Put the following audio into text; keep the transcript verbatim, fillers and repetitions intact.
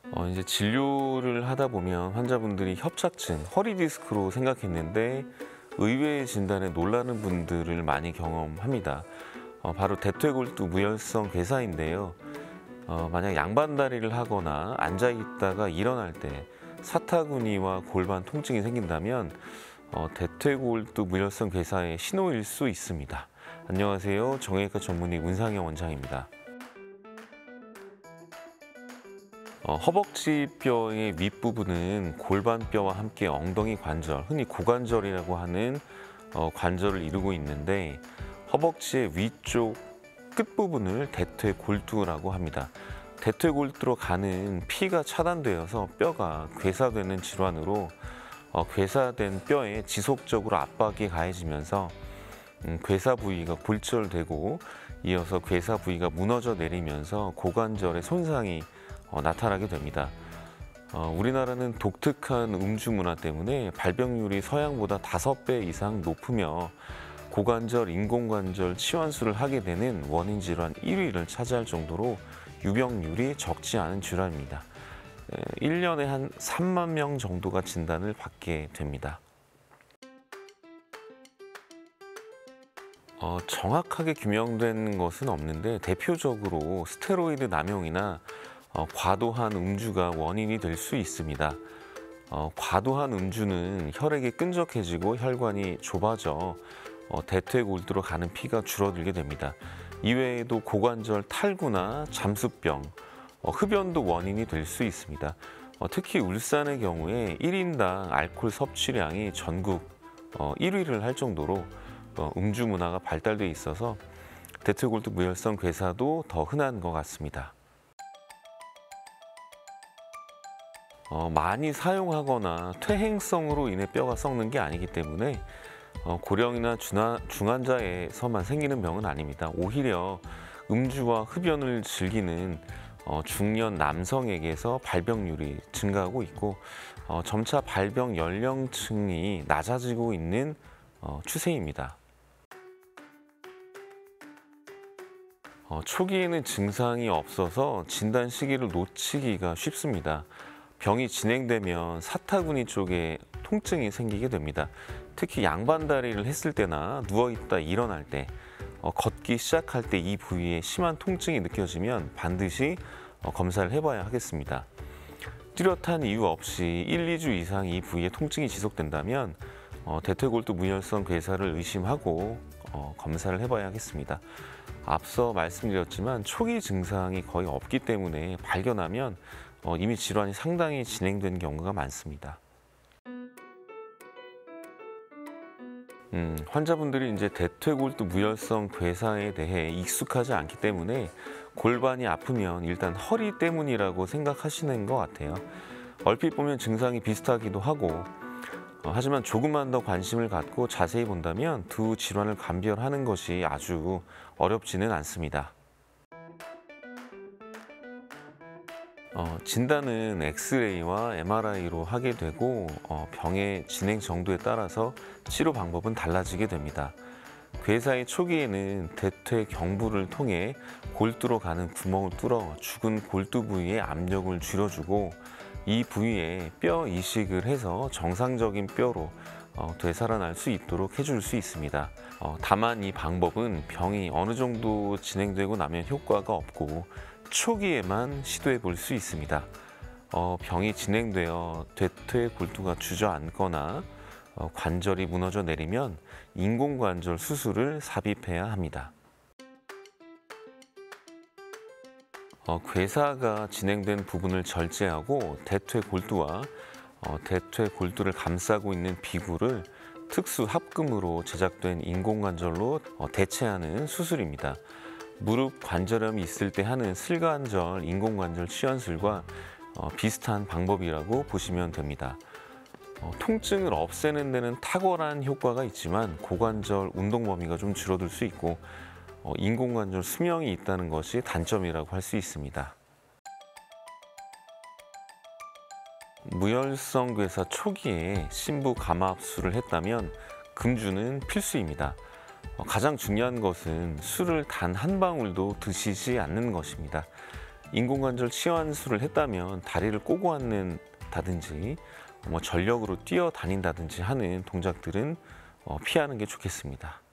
어, 이제 진료를 하다 보면 환자분들이 협착증, 허리 디스크로 생각했는데 의외의 진단에 놀라는 분들을 많이 경험합니다. 어, 바로 대퇴골두 무혈성 괴사인데요. 어, 만약 양반다리를 하거나 앉아 있다가 일어날 때 사타구니와 골반 통증이 생긴다면 어, 대퇴골두 무혈성 괴사의 신호일 수 있습니다. 안녕하세요. 정형외과 전문의 문상영 원장입니다. 어, 허벅지 뼈의 윗부분은 골반뼈와 함께 엉덩이 관절, 흔히 고관절이라고 하는 어, 관절을 이루고 있는데 허벅지의 위쪽 끝부분을 대퇴골두라고 합니다. 대퇴골두로 가는 피가 차단되어서 뼈가 괴사되는 질환으로 어, 괴사된 뼈에 지속적으로 압박이 가해지면서 음, 괴사 부위가 골절되고 이어서 괴사 부위가 무너져 내리면서 고관절의 손상이 어, 나타나게 됩니다. 어, 우리나라는 독특한 음주 문화 때문에 발병률이 서양보다 다섯 배 이상 높으며 고관절, 인공관절 치환술을 하게 되는 원인 질환 일 위를 차지할 정도로 유병률이 적지 않은 질환입니다. 일 년에 한 삼만 명 정도가 진단을 받게 됩니다. 어, 정확하게 규명된 것은 없는데 대표적으로 스테로이드 남용이나 어, 과도한 음주가 원인이 될 수 있습니다. 어, 과도한 음주는 혈액이 끈적해지고 혈관이 좁아져 어, 대퇴골두로 가는 피가 줄어들게 됩니다. 이외에도 고관절 탈구나 잠수병, 어, 흡연도 원인이 될 수 있습니다. 어, 특히 울산의 경우에 일 인당 알코올 섭취량이 전국 어, 일 위를 할 정도로 어, 음주 문화가 발달돼 있어서 대퇴골두 무혈성 괴사도 더 흔한 것 같습니다. 어, 많이 사용하거나 퇴행성으로 인해 뼈가 썩는 게 아니기 때문에 어, 고령이나 중환, 중환자에서만 생기는 병은 아닙니다. 오히려 음주와 흡연을 즐기는 어, 중년 남성에게서 발병률이 증가하고 있고 어, 점차 발병 연령층이 낮아지고 있는 어, 추세입니다. 어, 초기에는 증상이 없어서 진단 시기를 놓치기가 쉽습니다. 병이 진행되면 사타구니 쪽에 통증이 생기게 됩니다. 특히 양반다리를 했을 때나 누워있다 일어날 때, 어, 걷기 시작할 때 이 부위에 심한 통증이 느껴지면 반드시 어, 검사를 해봐야 하겠습니다. 뚜렷한 이유 없이 일, 이 주 이상 이 부위에 통증이 지속된다면 어, 대퇴골두 무혈성 괴사를 의심하고 어, 검사를 해봐야 하겠습니다. 앞서 말씀드렸지만 초기 증상이 거의 없기 때문에 발견하면 어, 이미 질환이 상당히 진행된 경우가 많습니다. 음, 환자분들이 이제 대퇴골두 무혈성 괴사에 대해 익숙하지 않기 때문에 골반이 아프면 일단 허리 때문이라고 생각하시는 것 같아요. 얼핏 보면 증상이 비슷하기도 하고 어, 하지만 조금만 더 관심을 갖고 자세히 본다면 두 질환을 감별하는 것이 아주 어렵지는 않습니다. 어, 진단은 엑스레이와 엠알아이로 하게 되고 어, 병의 진행 정도에 따라서 치료 방법은 달라지게 됩니다. 괴사의 초기에는 대퇴 경부를 통해 골두로 가는 구멍을 뚫어 죽은 골두 부위에 압력을 줄여주고 이 부위에 뼈 이식을 해서 정상적인 뼈로 어, 되살아날 수 있도록 해줄 수 있습니다. 어, 다만 이 방법은 병이 어느 정도 진행되고 나면 효과가 없고 초기에만 시도해 볼 수 있습니다. 어, 병이 진행되어 대퇴골두가 주저앉거나 어, 관절이 무너져 내리면 인공관절 수술을 삽입해야 합니다. 어, 괴사가 진행된 부분을 절제하고 대퇴골두와 어, 대퇴골두를 감싸고 있는 비구를 특수 합금으로 제작된 인공관절로 어, 대체하는 수술입니다. 무릎 관절염이 있을 때 하는 슬관절 인공관절 치환술과 어, 비슷한 방법이라고 보시면 됩니다. 어, 통증을 없애는 데는 탁월한 효과가 있지만 고관절 운동 범위가 좀 줄어들 수 있고 어, 인공관절 수명이 있다는 것이 단점이라고 할 수 있습니다. 무혈성 괴사 초기에 심부 감압술을 했다면 금주는 필수입니다. 가장 중요한 것은 술을 단 한 방울도 드시지 않는 것입니다. 인공관절 치환술을 했다면 다리를 꼬고 앉는다든지 뭐 전력으로 뛰어다닌다든지 하는 동작들은 어, 피하는 게 좋겠습니다.